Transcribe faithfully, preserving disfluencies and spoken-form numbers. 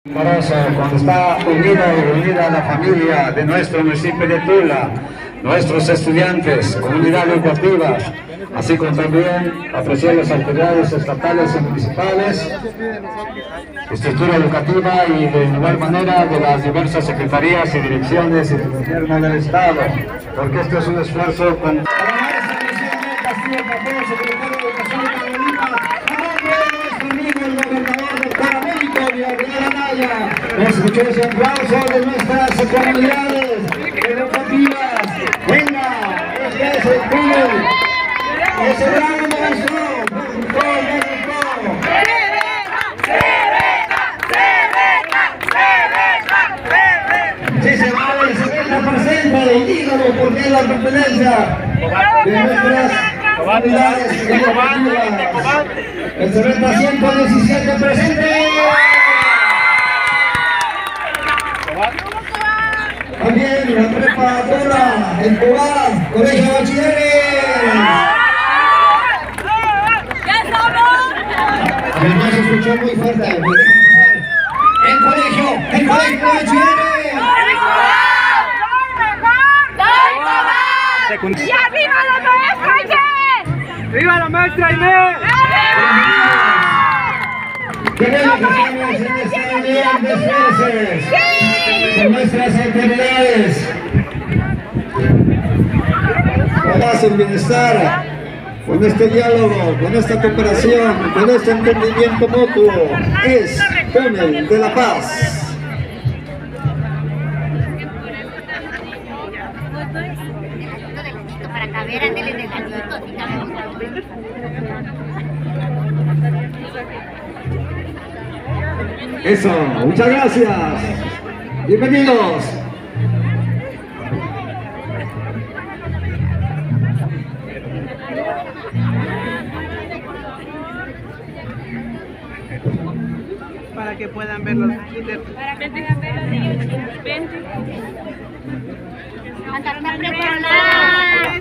Amoroso, cuando está unida y unida a la familia de nuestro municipio de Tula, nuestros estudiantes, comunidad educativa, así como también apreciar las autoridades estatales y municipales, estructura educativa y de igual manera de las diversas secretarías y direcciones y del gobierno del Estado, porque esto es un esfuerzo con... Escuchen ese aplauso de nuestras comunidades educativas. Venga, este es el club. Ese gran maestro. Si se vale, se ve la presenta y dígalo porque es la pertenencia de nuestras comunidades educativas. El setenta ciento diecisiete presente. También la preparadora, el Cobán, Colegio de Bachilleres. Además se escuchó muy fuerte. El colegio, el Colegio de Bachilleres. ¡Y arriba la maestra Inés! ¡Viva la maestra Inés! Queremos que estamos en esta unión de esfuerzos con nuestras autoridades, con paz y bienestar, con este diálogo, con esta cooperación, con este entendimiento mutuo. Es Túnel de la Paz. Para caber, andele de ladito, así cabemos. Eso, muchas gracias. Bienvenidos. Para que puedan ver los kinder. Para que puedan ver los niños. Vente. A cantar preparada.